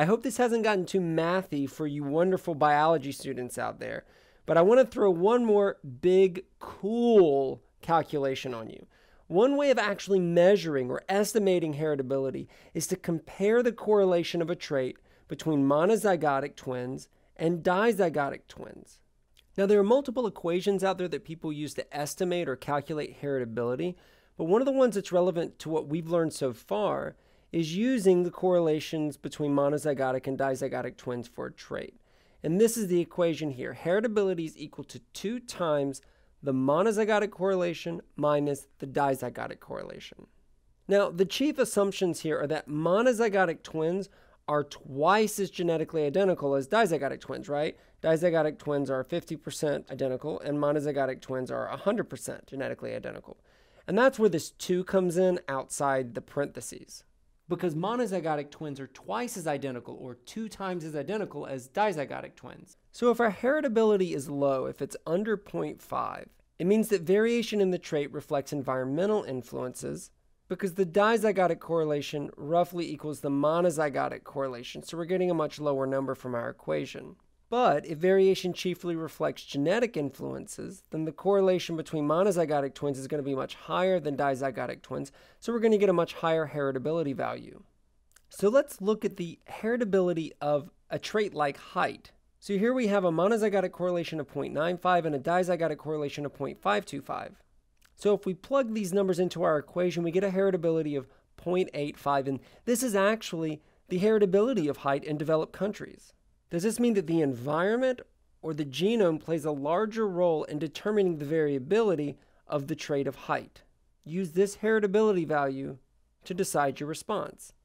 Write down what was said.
I hope this hasn't gotten too mathy for you wonderful biology students out there, but I want to throw one more big, cool calculation on you. One way of actually measuring or estimating heritability is to compare the correlation of a trait between monozygotic twins and dizygotic twins. Now, there are multiple equations out there that people use to estimate or calculate heritability, but one of the ones that's relevant to what we've learned so far is using the correlations between monozygotic and dizygotic twins for a trait. And this is the equation here. Heritability is equal to 2 times the monozygotic correlation minus the dizygotic correlation. Now, the chief assumptions here are that monozygotic twins are twice as genetically identical as dizygotic twins, right? Dizygotic twins are 50% identical, and monozygotic twins are 100% genetically identical. And that's where this 2 comes in outside the parentheses, because monozygotic twins are twice as identical, or 2 times as identical, as dizygotic twins. So if our heritability is low, if it's under 0.5, it means that variation in the trait reflects environmental influences, because the dizygotic correlation roughly equals the monozygotic correlation, so we're getting a much lower number from our equation. But if variation chiefly reflects genetic influences, then the correlation between monozygotic twins is going to be much higher than dizygotic twins, so we're going to get a much higher heritability value. So let's look at the heritability of a trait like height. So here we have a monozygotic correlation of 0.95 and a dizygotic correlation of 0.525. So if we plug these numbers into our equation, we get a heritability of 0.85, and this is actually the heritability of height in developed countries. Does this mean that the environment or the genome plays a larger role in determining the variability of the trait of height? Use this heritability value to decide your response.